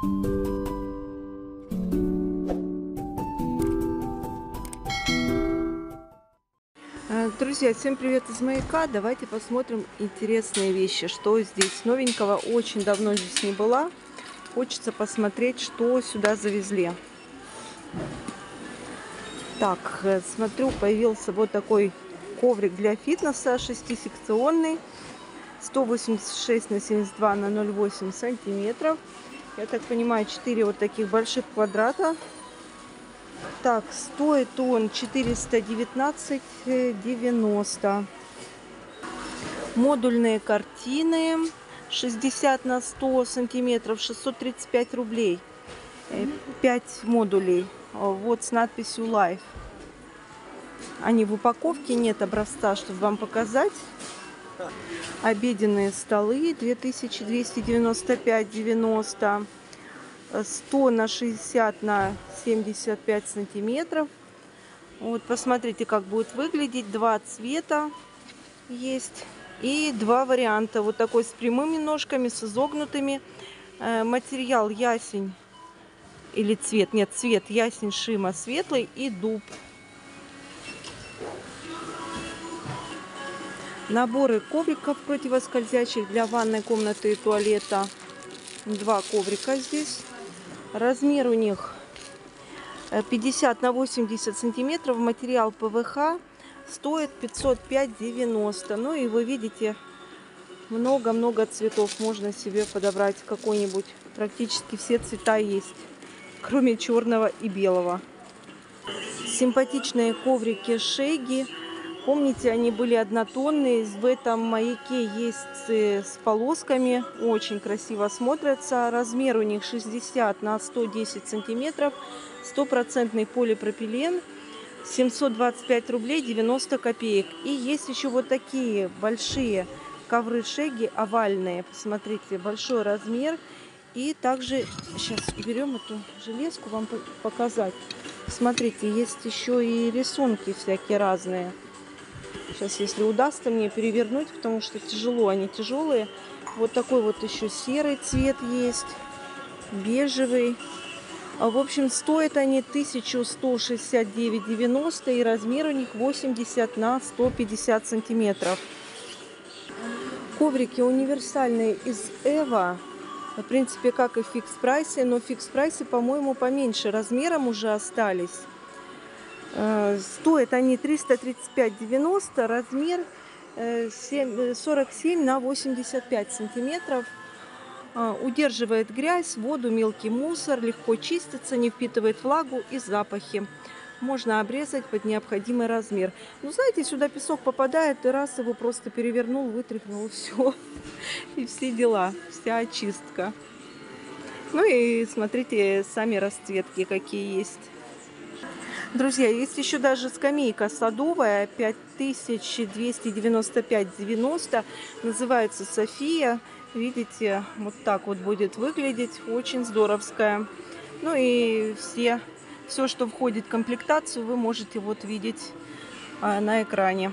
Друзья, всем привет из Маяка. Давайте посмотрим интересные вещи, что здесь новенького. Очень давно здесь не была. Хочется посмотреть, что сюда завезли. Так, смотрю, появился вот такой коврик для фитнеса, 6-секционный, 186 на 72 на 0,8 сантиметров. Я так понимаю, 4 вот таких больших квадрата. Так, стоит он 419,90. Модульные картины 60 на 100 сантиметров, 635 рублей. 5 модулей. Вот с надписью Life. Они в упаковке, нет образца, чтобы вам показать. Обеденные столы 2295,90. 100 на 60 на 75 сантиметров. Вот посмотрите, как будет выглядеть. Два цвета есть и два варианта. Вот такой с прямыми ножками, с изогнутыми. Материал ясень или цвет, нет, цвет ясень, шима светлый и дуб. Наборы ковриков противоскользящих для ванной комнаты и туалета. Два коврика здесь. Размер у них 50 на 80 сантиметров. Материал ПВХ. Стоит 505,90. Ну и вы видите, много-много цветов. Можно себе подобрать какой-нибудь. Практически все цвета есть, кроме черного и белого. Симпатичные коврики Шеги. Помните, они были однотонные. В этом Маяке есть с полосками. Очень красиво смотрятся. Размер у них 60 на 110 сантиметров. 100% полипропилен. 725 рублей 90 копеек. И есть еще вот такие большие ковры Шеги, овальные. Посмотрите, большой размер. И также, сейчас берем эту железку вам показать. Смотрите, есть еще и рисунки всякие разные. Сейчас, если удастся мне перевернуть, потому что тяжело, они тяжелые. Вот такой вот еще серый цвет есть, бежевый. В общем, стоят они 1169,90 и размер у них 80 на 150 сантиметров. Коврики универсальные из Эва. В принципе, как и в фикс-прайсе, но в фикс-прайсе, по-моему, поменьше размером уже остались. Стоят они 335,90, размер 47 на 85 сантиметров. Удерживает грязь, воду, мелкий мусор, легко чистится, не впитывает влагу и запахи. Можно обрезать под необходимый размер. Ну, знаете, сюда песок попадает, и раз его просто перевернул, вытряхнул, все. И все дела, вся очистка. Ну и смотрите, сами расцветки какие есть. Друзья, есть еще даже скамейка садовая, 5295,90, называется София. Видите, вот так вот будет выглядеть, очень здоровская. Ну и все, что входит в комплектацию, вы можете вот видеть на экране.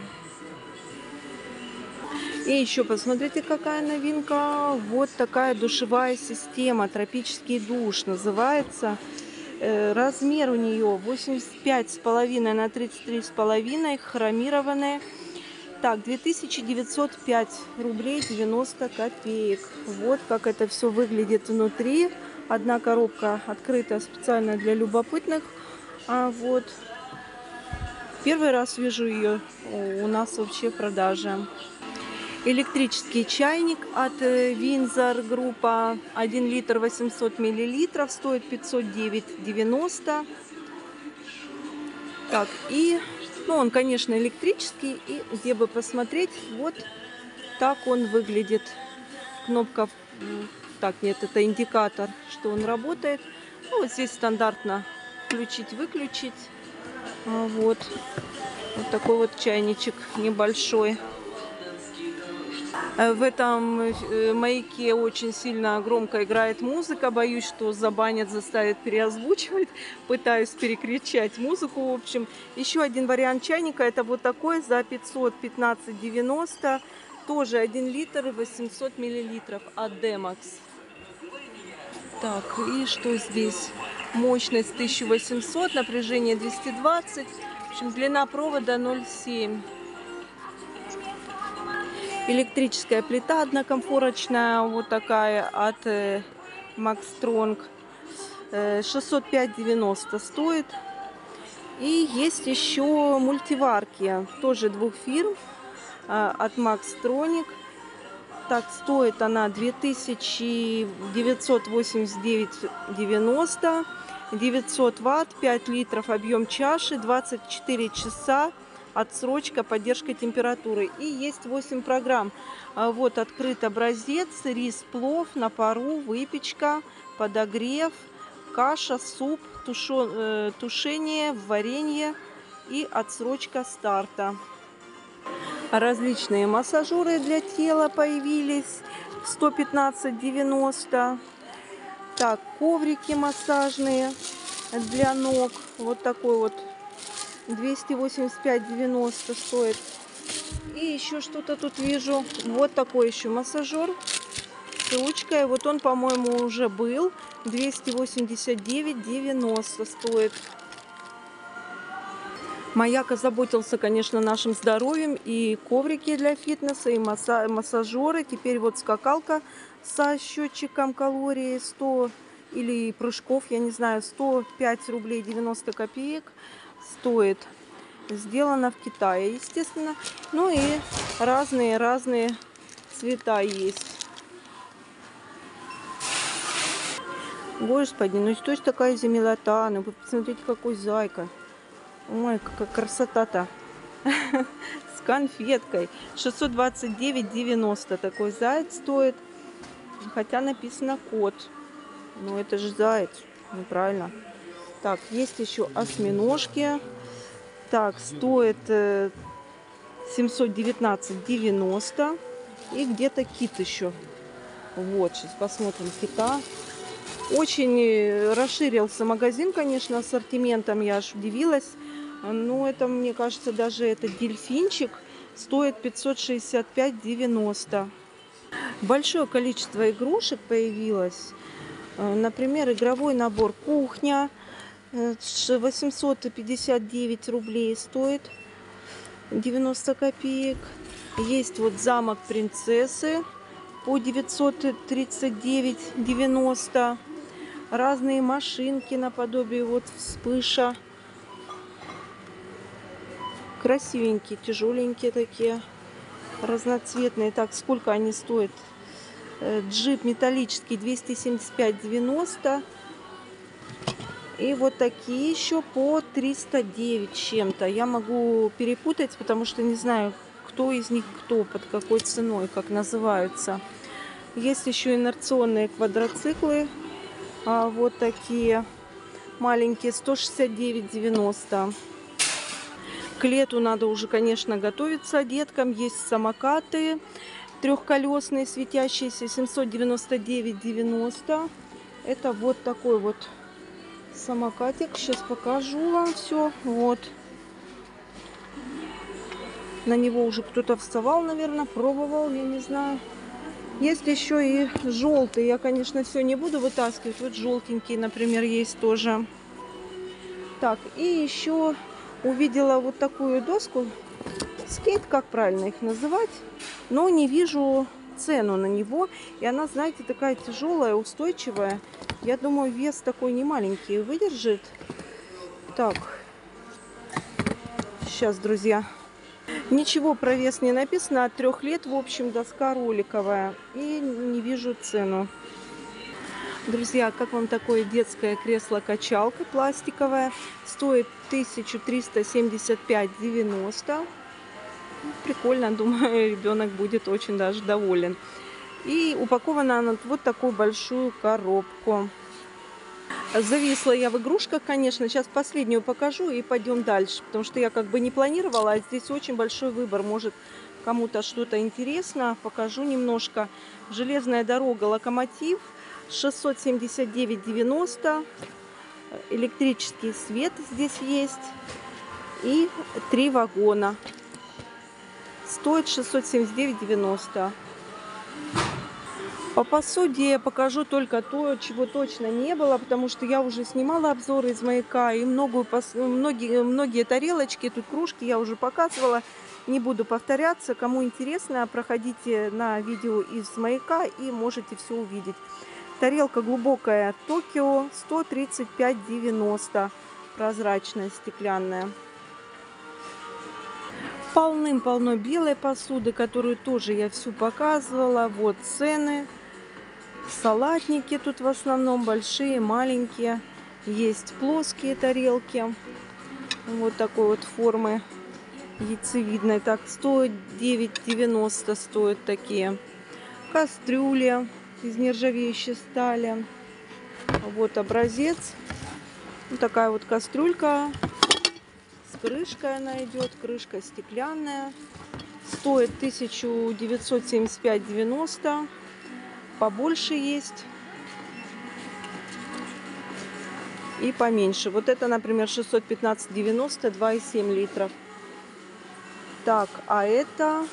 И еще посмотрите, какая новинка. Вот такая душевая система, тропический душ называется. Размер у нее 85,5 на 33,5, хромированная. Так, 2905 рублей 90 копеек. Вот как это все выглядит внутри. Одна коробка открыта специально для любопытных. Вот. Первый раз вижу ее у нас вообще в продаже. Электрический чайник от Винзор группа 1 литр 800 миллилитров, стоит 509,90. Так, и ну, он, конечно, электрический, и где бы посмотреть, вот так он выглядит. Кнопка, так, нет, это индикатор, что он работает. Ну, вот здесь стандартно включить-выключить. Вот такой вот чайничек небольшой. В этом Маяке очень сильно громко играет музыка. Боюсь, что забанят, заставят переозвучивать. Пытаюсь перекричать музыку. В общем, еще один вариант чайника. Это вот такой за 515,90. Тоже 1 литр 800 миллилитров от Demax. Так, и что здесь? Мощность 1800, напряжение 220. В общем, длина провода 0,7. Электрическая плита однокомфорочная, вот такая от Maxstrong. 605,90 стоит. И есть еще мультиварки, тоже двух фирм, от Maxstronic. Так, стоит она 2989,90. 900 ватт, 5 литров объем чаши, 24 часа, отсрочка, поддержка температуры. И есть 8 программ. Вот открыт образец, рис, плов, на пару, выпечка, подогрев, каша, суп, тушение, варенье и отсрочка старта. Различные массажеры для тела появились, 115,90. Так, коврики массажные для ног, вот такой вот, 285,90 стоит. И еще что-то тут вижу, вот такой еще массажер с ручкой. Вот он, по-моему, уже был, 289,90 стоит. Маяк озаботился, конечно, нашим здоровьем. И коврики для фитнеса, и массажеры. Теперь вот скакалка со счетчиком калорий 100 или прыжков, я не знаю, 105 рублей 90 копеек стоит. Сделано в Китае, естественно. Ну и разные цвета есть. Господи, ну что ж такая милота? Ну вы посмотрите, какой зайка. Ой, какая красота-то. С конфеткой. 629,90 такой заяц стоит. Хотя написано кот. Но это же заяц. Неправильно. Так, есть еще осьминожки. Так, стоит 719,90. И где-то кит еще. Вот, сейчас посмотрим кита. Очень расширился магазин, конечно, ассортиментом. Я аж удивилась. Но это, мне кажется, даже этот дельфинчик стоит 565,90. Большое количество игрушек появилось. Например, игровой набор «Кухня». 859 рублей стоит. 90 копеек. Есть вот замок принцессы по 939,90. Разные машинки наподобие вот вспыша. Красивенькие, тяжеленькие такие, разноцветные. Так, сколько они стоят? Джип металлический 275,90. И вот такие еще по 309 чем-то. Я могу перепутать, потому что не знаю, кто из них кто, под какой ценой, как называются. Есть еще инерционные квадроциклы. Вот такие маленькие, 169,90. К лету надо уже, конечно, готовиться деткам. Есть самокаты трехколесные, светящиеся, 799,90. Это вот такой вот самокатик. Сейчас покажу вам все. Вот. На него уже кто-то вставал, наверное, пробовал, я не знаю. Есть еще и желтый. Я, конечно, все не буду вытаскивать. Вот желтенький, например, есть тоже. Так, и еще увидела вот такую доску. Скейт, как правильно их называть. Но не вижу цену на него. И она, знаете, такая тяжелая, устойчивая. Я думаю, вес такой не маленький выдержит. Так. Сейчас, друзья. Ничего про вес не написано. От 3 лет, в общем, доска роликовая. И не вижу цену. Друзья, как вам такое детское кресло-качалка пластиковое? Стоит 1375,90. Прикольно, думаю, ребенок будет очень даже доволен. И упакована она в вот такую большую коробку. Зависла я в игрушках, конечно. Сейчас последнюю покажу и пойдем дальше. Потому что я как бы не планировала, а здесь очень большой выбор. Может, кому-то что-то интересно. Покажу немножко. Железная дорога, локомотив. 679,90. Электрический свет здесь есть. И 3 вагона. Стоит 679,90. По посуде я покажу только то, чего точно не было, потому что я уже снимала обзоры из Маяка, и многие тарелочки, тут кружки я уже показывала. Не буду повторяться. Кому интересно, проходите на видео из Маяка и можете все увидеть. Тарелка глубокая Токио, 135,90, прозрачная, стеклянная. Полным-полно белой посуды, которую тоже я всю показывала. Вот цены. Салатники тут в основном большие, маленькие. Есть плоские тарелки. Вот такой вот формы яйцевидной. Так, 109,90 стоят такие. Кастрюли из нержавеющей стали. Вот образец. Вот такая вот кастрюлька. С крышкой она идет. Крышка стеклянная. Стоит 1975,90. Побольше есть. И поменьше. Вот это, например, 615,90, 2,7 литров. Так, а это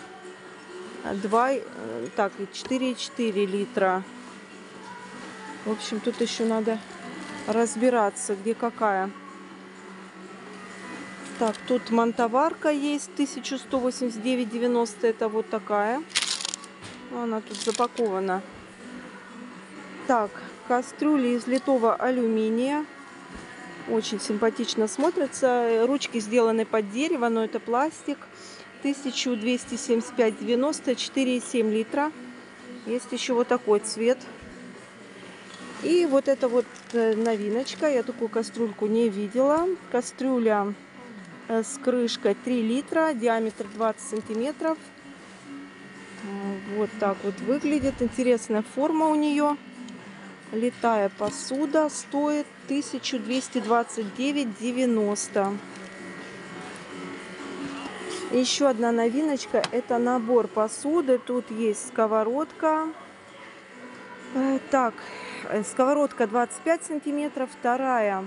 4,4 литра. В общем, тут еще надо разбираться, где какая. Так, тут мантоварка есть, 1189,90. Это вот такая. Она тут запакована. Так, кастрюли из литого алюминия. Очень симпатично смотрятся. Ручки сделаны под дерево, но это пластик. 1275,90, 4,7 литра. Есть еще вот такой цвет. И вот это вот новиночка. Я такую кастрюльку не видела. Кастрюля с крышкой 3 литра, диаметр 20 сантиметров. Вот так вот выглядит. Интересная форма у нее. Литая посуда стоит 1229,90. Еще одна новиночка. Это набор посуды. Тут есть сковородка. Так, сковородка 25 сантиметров. Вторая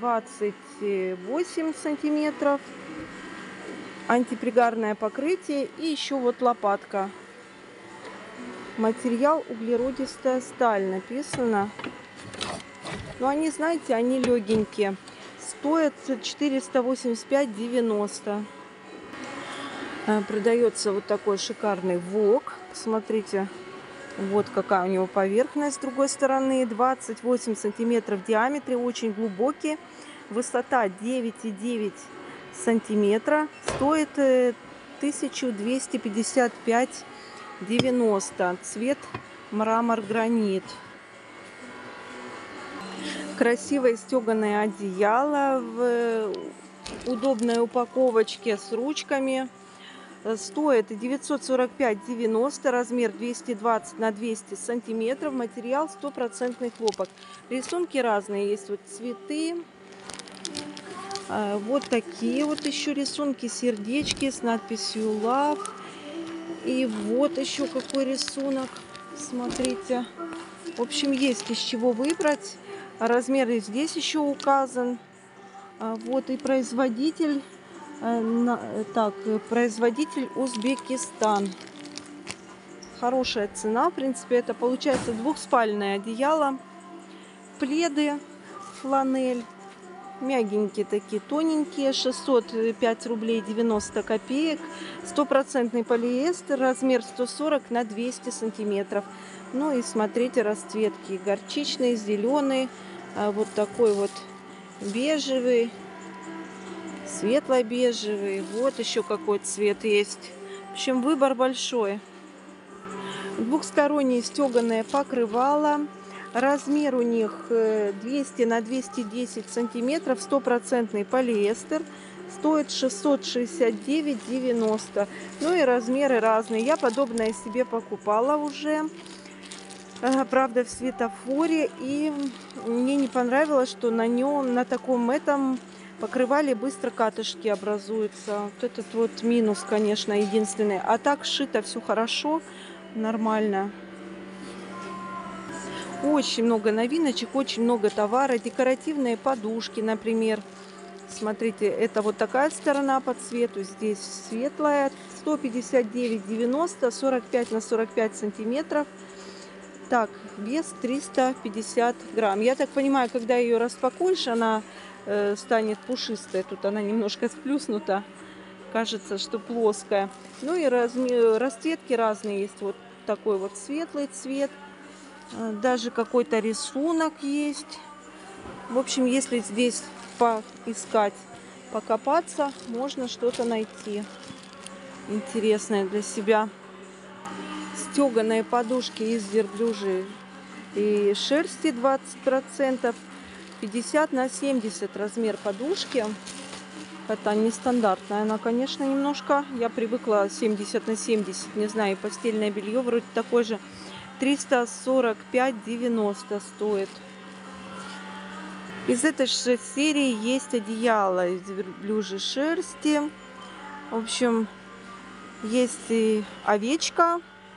28 сантиметров. Антипригарное покрытие. И еще вот лопатка. Материал углеродистая сталь написано. Но они, знаете, они легенькие. Стоят 485,90. Продается вот такой шикарный вок. Смотрите, вот какая у него поверхность с другой стороны. 28 сантиметров в диаметре, очень глубокий. Высота 9,9 сантиметра. Стоит 1255,90. Цвет мрамор-гранит. Красивое стеганое одеяло в удобной упаковочке с ручками. Стоит 945,90, размер 220 на 200 сантиметров, материал 100% хлопок. Рисунки разные, есть вот цветы, вот такие вот еще рисунки, сердечки с надписью Love. И вот еще какой рисунок, смотрите. В общем, есть из чего выбрать. Размер здесь еще указан. Вот и производитель. Так, производитель Узбекистан. Хорошая цена, в принципе, это получается двухспальное одеяло, пледы, фланель, мягенькие такие, тоненькие, 605 рублей 90 копеек, 100% полиэстер, размер 140 на 200 сантиметров. Ну и смотрите расцветки, горчичный, зеленый, вот такой вот бежевый, светло-бежевый, вот еще какой цвет есть. В общем, выбор большой. Двухстороннее стеганое покрывало. Размер у них 200 на 210 сантиметров, 100% полиэстер. Стоит 669,90. Ну и размеры разные. Я подобное себе покупала уже. Правда, в светофоре. И мне не понравилось, что на нем, на таком этом покрывале быстро катышки образуются. Вот этот вот минус, конечно, единственный. А так сшито все хорошо, нормально. Очень много новиночек, очень много товара. Декоративные подушки, например. Смотрите, это вот такая сторона по цвету. Здесь светлая. 159,90, 45 на 45 сантиметров. Так, вес 350 грамм. Я так понимаю, когда ее распакуешь, она станет пушистая. Тут она немножко сплюснута. Кажется, что плоская. Ну и расцветки разные есть. Вот такой вот светлый цвет. Даже какой-то рисунок есть. В общем, если здесь поискать, покопаться, можно что-то найти интересное для себя. Стеганые подушки из верблюжьей и шерсти 20%. 50 на 70 размер подушки. Это нестандартная она, конечно, немножко. Я привыкла 70 на 70. Не знаю, постельное белье вроде такое же. 345,90 стоит. Из этой же серии есть одеяло из верблюжьей шерсти. В общем, есть и овечка.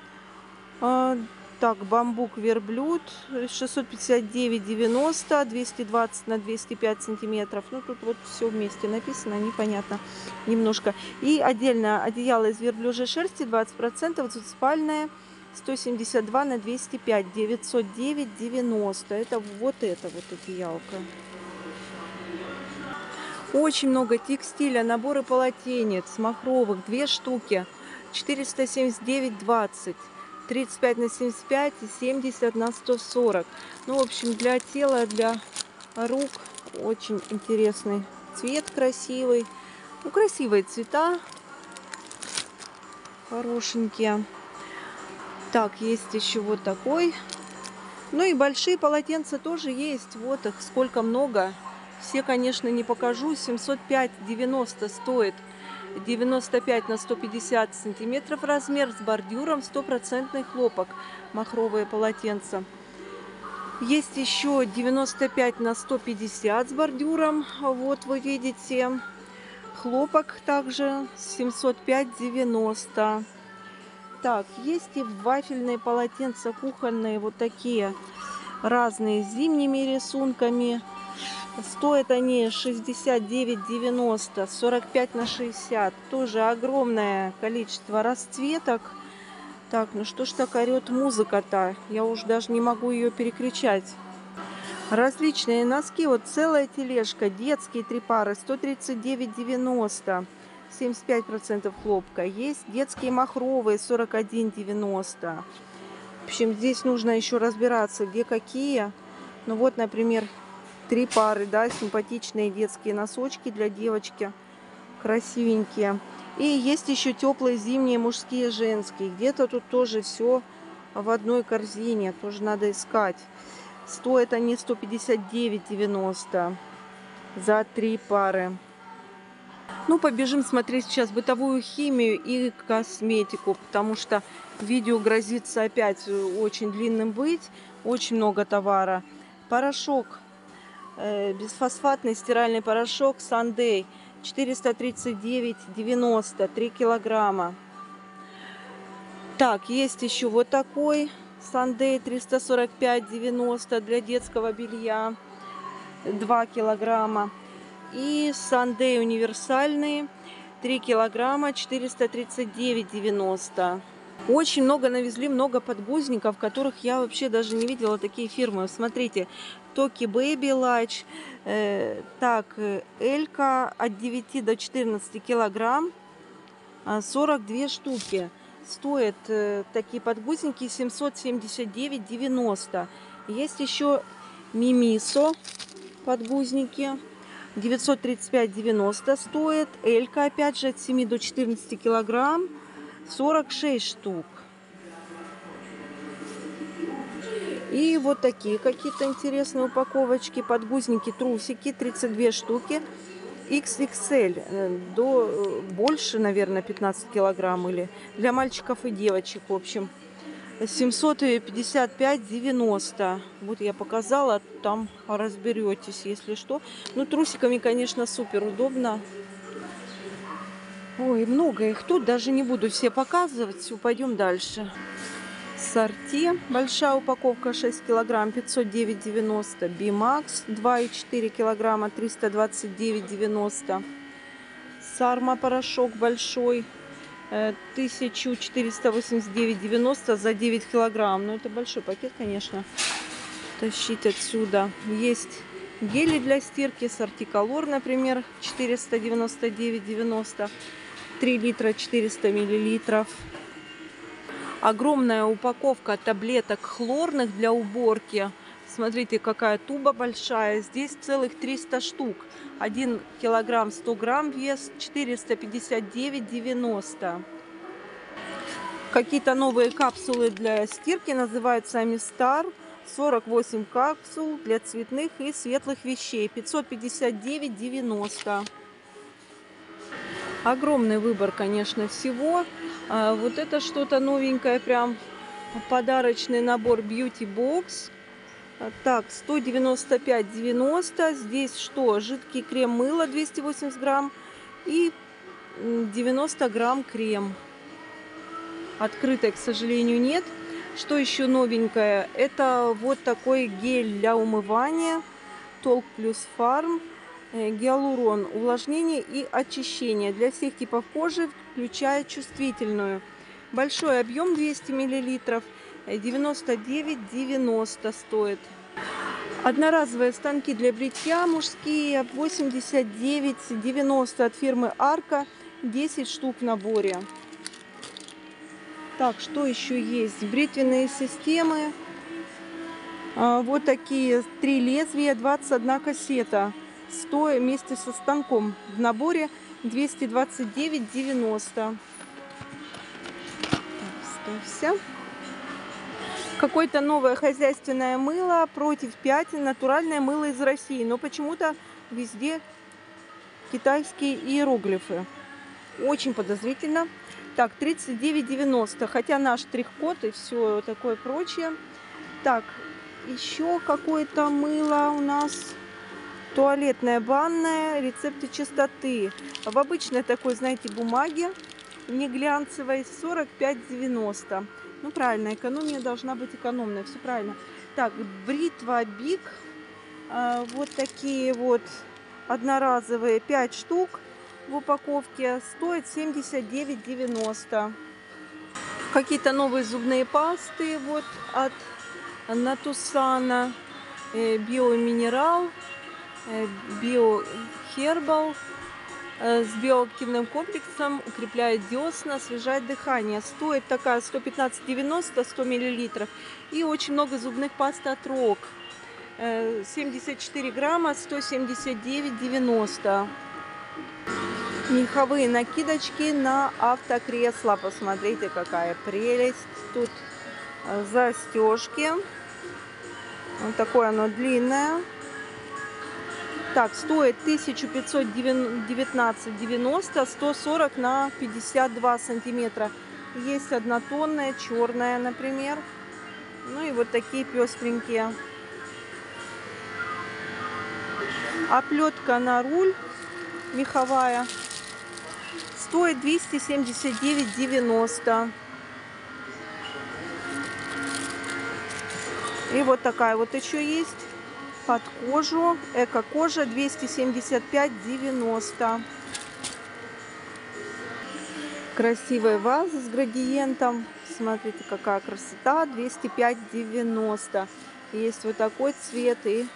Так, бамбук верблюд 659,90, 220 на 205 сантиметров. Ну, тут вот все вместе написано, непонятно немножко. И отдельно одеяло из верблюжьей шерсти 20%, двуспальное 172 на 205, 909,90. Это вот одеялка. Очень много текстиля, наборы полотенец, махровых, 2 штуки, 479,20. 35 на 75 и 70 на 140. Ну, в общем, для тела, для рук очень интересный цвет, красивый. Ну, красивые цвета, хорошенькие. Так, есть еще вот такой. Ну и большие полотенца тоже есть. Вот их сколько много. Все, конечно, не покажу. 705,90 стоит. 95 на 150 сантиметров размер, с бордюром, 100% хлопок, махровые полотенца. Есть еще 95 на 150 с бордюром, вот вы видите, хлопок также 705,90. Так, есть и вафельные полотенца кухонные, вот такие разные, с зимними рисунками. Стоят они 69,90, 45 на 60. Тоже огромное количество расцветок. Так, ну что ж так орет музыка-то? Я уже даже не могу ее перекричать. Различные носки. Вот целая тележка. Детские 3 пары. 139,90. 75% хлопка. Есть детские махровые. 41,90. В общем, здесь нужно еще разбираться, где какие. Ну вот, например, 3 пары, да, симпатичные детские носочки для девочки, красивенькие. И есть еще теплые зимние мужские, женские. Где-то тут тоже все в одной корзине, тоже надо искать. Стоят они 159,90 за 3 пары. Ну, побежим смотреть сейчас бытовую химию и косметику, потому что видео грозится опять очень длинным быть. Очень много товара. Порошок. Бесфосфатный стиральный порошок Sunday 439,90, 3 килограмма. Так, есть еще вот такой Sunday 345,90 для детского белья, 2 килограмма. И Sunday универсальные 3 килограмма, 439,90. Очень много навезли, много подгузников, которых я вообще даже не видела, такие фирмы. Смотрите, Токи Baby Large, так, Элька от 9 до 14 килограмм, 42 штуки. Стоят такие подгузники 779,90. Есть еще Мимисо подгузники. 935,90 стоит. Элька, опять же, от 7 до 14 килограмм. 46 штук. И вот такие какие-то интересные упаковочки. Подгузники, трусики, 32 штуки. XXL. До больше, наверное, 15 килограмм. Или для мальчиков и девочек, в общем. 755,90. Вот я показала, там разберетесь, если что. Ну, трусиками, конечно, супер удобно. Ой, много их тут, даже не буду все показывать. Пойдем дальше. Сорти. Большая упаковка 6 килограмм, 509,90. Бимакс 2,4 килограмма, 329,90. Сарма порошок большой, 1489,90 за 9 килограмм. Ну, это большой пакет, конечно, тащить отсюда. Есть гели для стирки, Сортиколор, например, 499,90. 3 литра 400 миллилитров. Огромная упаковка таблеток хлорных для уборки. Смотрите, какая туба большая. Здесь целых 300 штук. 1 килограмм 100 грамм вес, 459,90. Какие-то новые капсулы для стирки, называются Амистар. 48 капсул для цветных и светлых вещей. 559,90. Огромный выбор, конечно, всего. Вот это что-то новенькое, прям подарочный набор Beauty Box. Так, 195,90. Здесь что? Жидкий крем мыло 280 грамм и 90 грамм крем. Открытой, к сожалению, нет. Что еще новенькое? Это вот такой гель для умывания Talk Plus Farm. Гиалурон, увлажнение и очищение для всех типов кожи, включая чувствительную. Большой объем 200 мл, 99,90 стоит. Одноразовые станки для бритья мужские 89,90 от фирмы Арка, 10 штук в наборе. Так, что еще есть? Бритвенные системы. Вот такие 3 лезвия, 21 кассета. Стоя вместе со станком в наборе 229,90. Ставься. Какое-то новое хозяйственное мыло против пятен, натуральное мыло из России, но почему-то везде китайские иероглифы. Очень подозрительно. Так, 39,90, хотя наш штрих-код и все такое прочее. Так, еще какое-то мыло у нас. Туалетная, банная, рецепты чистоты. В обычной такой, знаете, бумаге, не глянцевой, 45,90. Ну, правильно, экономия должна быть экономной, все правильно. Так, бритва Биг. Вот такие вот одноразовые 5 штук в упаковке. Стоит 79,90. Какие-то новые зубные пасты вот от Натусана. Биоминерал. Биохербал с биоактивным комплексом, укрепляет десна, освежает дыхание. Стоит такая 115,90, 100 мл. И очень много зубных паст от Рок. 74 грамма, 179,90. Меховые накидочки на автокресло. Посмотрите, какая прелесть. Тут застежки. Вот такое оно длинное. Так, стоит 1519,90, 140 на 52 сантиметра. Есть однотонная, черная, например. Ну и вот такие пестренькие. Оплетка на руль меховая стоит 279,90. И вот такая вот еще есть. Под кожу, эко-кожа 275,90. Красивая ваза с градиентом. Смотрите, какая красота. 205,90. Есть вот такой цвет и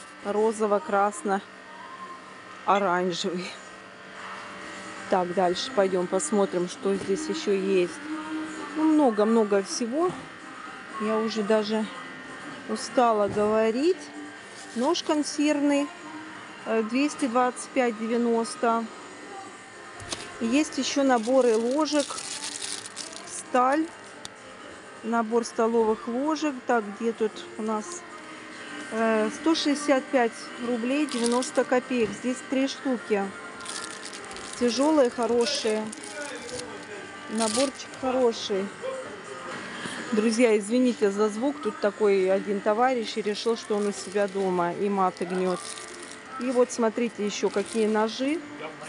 розово-красно-оранжевый. Так, дальше пойдем посмотрим, что здесь еще есть. Ну, много-много всего. Я уже даже устала говорить. Нож консервный 225,90. Есть еще наборы ложек. Сталь. Набор столовых ложек. Так, где тут у нас 165 рублей 90 копеек. Здесь 3 штуки. Тяжелые, хорошие. Наборчик хороший. Друзья, извините за звук. Тут такой один товарищ и решил, что он у себя дома и маты гнет. И вот смотрите еще какие ножи.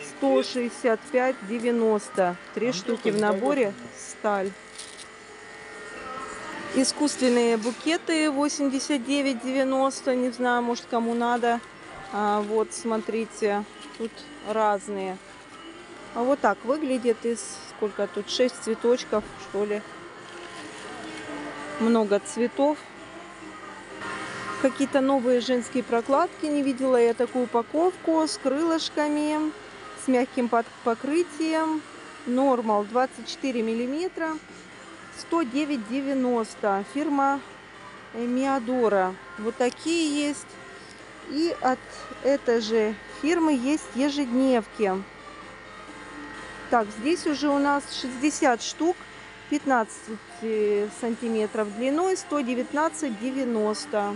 165,90. 3 штуки в наборе. Сталь. Искусственные букеты 89,90. Не знаю, может, кому надо. Вот, смотрите. Тут разные. А вот так выглядит из, сколько тут, 6 цветочков, что ли. Много цветов. Какие-то новые женские прокладки. Не видела я такую упаковку с крылышками, с мягким покрытием. Нормал 24 миллиметра. 109,90. Фирма Миадора. Вот такие есть. И от этой же фирмы есть ежедневки. Так, здесь уже у нас 60 штук, 15 сантиметров длиной, 119,90.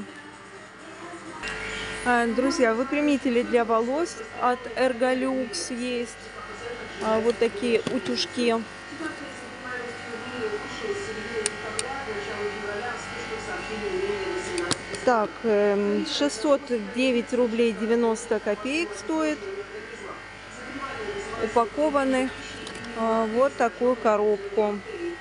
Друзья, выпрямители для волос от Ergolux есть. Вот такие утюжки. Так, 609 рублей 90 копеек стоит. Упакованы вот такую коробку.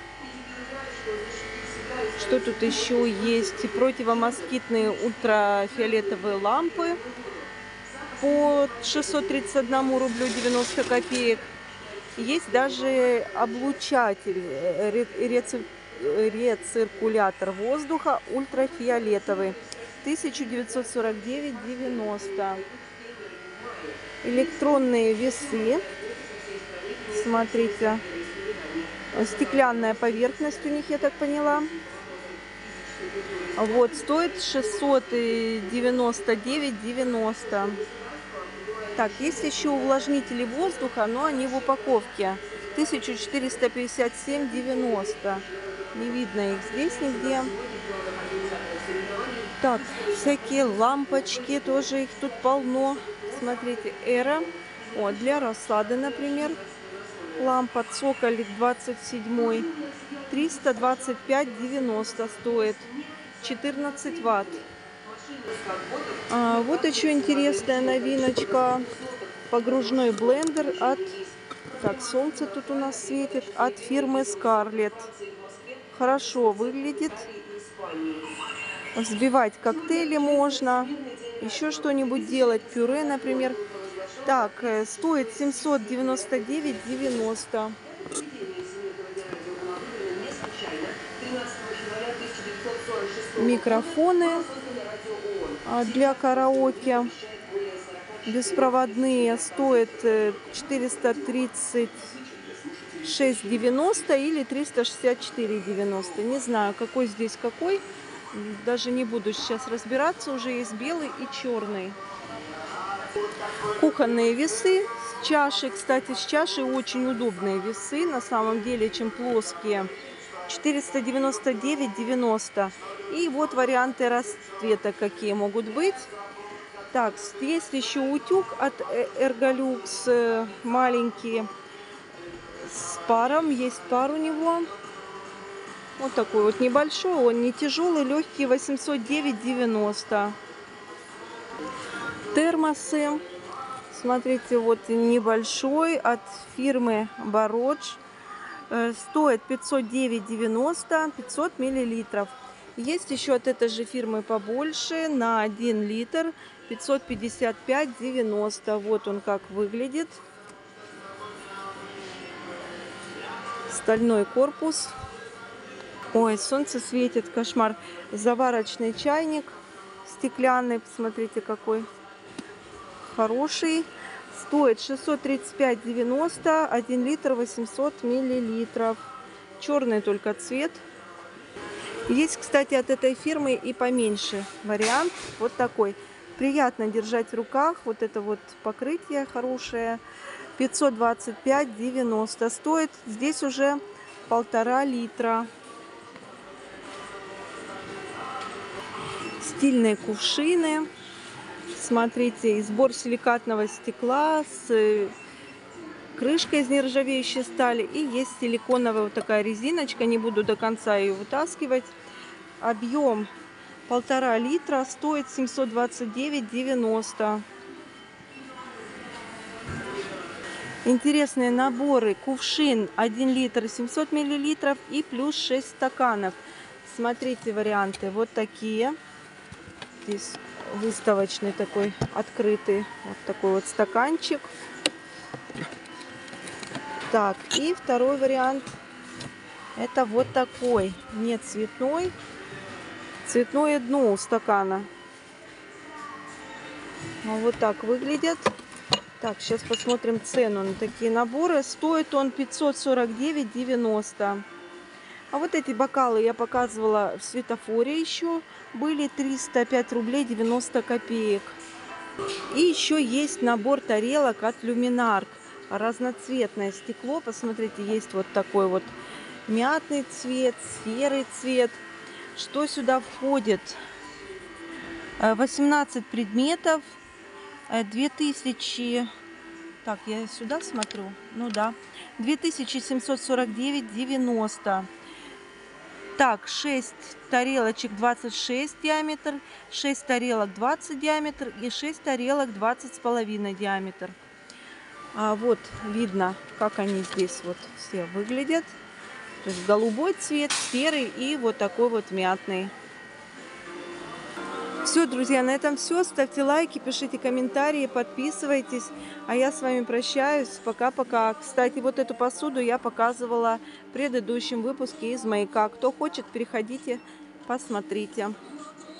Что тут еще есть? Противомоскитные ультрафиолетовые лампы по 631 рублю 90 копеек. Есть даже облучатель, рециркулятор воздуха ультрафиолетовый, 1949,90. Электронные весы. Смотрите, стеклянная поверхность у них, я так поняла. Вот, стоит 699,90. Так, есть еще увлажнители воздуха, но они в упаковке. 1457,90. Не видно их здесь нигде. Так, всякие лампочки, тоже их тут полно. Смотрите, Эра. Вот, для рассады, например. Лампа Цоколик 27, 325,90 стоит. 14 ватт. Вот еще интересная новиночка. Погружной блендер от... Так, солнце тут у нас светит. От фирмы Scarlett. Хорошо выглядит. Взбивать коктейли можно. Еще что-нибудь делать. Пюре, например. Так, стоит 799,90. Микрофоны для караоке беспроводные стоят 436,90 или 364,90. Не знаю, какой здесь какой. Даже не буду сейчас разбираться. Уже есть белый и черный. Кухонные весы с чашей. Кстати, с чашей очень удобные весы, на самом деле, чем плоские. 499,90. И вот варианты расцвета какие могут быть. Так, есть еще утюг от Ergolux маленький с паром. Есть пар у него. Вот такой вот небольшой, он не тяжелый, легкий, 809,90. Термосы. Смотрите, вот небольшой от фирмы Бародж. Стоит 509,90, 500 миллилитров. Есть еще от этой же фирмы побольше, на 1 литр, 555,90. Вот он как выглядит. Стальной корпус. Ой, солнце светит, кошмар. Заварочный чайник стеклянный, посмотрите, какой хороший. Стоит 635,90, 1 литр 800 миллилитров. Черный только цвет. Есть, кстати, от этой фирмы и поменьше вариант. Вот такой. Приятно держать в руках. Вот это вот покрытие хорошее. 525,90 стоит. Здесь уже 1,5 литра. Стильные кувшины. Смотрите, сбор силикатного стекла с крышкой из нержавеющей стали. И есть силиконовая вот такая резиночка. Не буду до конца ее вытаскивать. Объем 1,5 литра. Стоит 729,90. Интересные наборы. Кувшин 1 литр 700 миллилитров и плюс 6 стаканов. Смотрите варианты. Вот такие. Здесь выставочный такой, открытый. Вот такой вот стаканчик. Так, и второй вариант. Это вот такой. Не цветной. Цветное дно у стакана. Вот так выглядят. Так, сейчас посмотрим цену на такие наборы. Стоит он 549,90. А вот эти бокалы я показывала в светофоре еще. Были 305 рублей 90 копеек. И еще есть набор тарелок от Люминарк. Разноцветное стекло. Посмотрите, есть вот такой вот мятный цвет, серый цвет. Что сюда входит? 18 предметов. 2000... Так, я сюда смотрю. Ну да. 2749,90. Так, 6 тарелочек 26 диаметр, 6 тарелок 20 диаметр и 6 тарелок 20,5 диаметр. Вот видно, как они здесь вот все выглядят. То есть голубой цвет, серый и вот такой вот мятный. Все, друзья, на этом все. Ставьте лайки, пишите комментарии, подписывайтесь. А я с вами прощаюсь. Пока-пока. Кстати, вот эту посуду я показывала в предыдущем выпуске из Маяка. Кто хочет, переходите, посмотрите.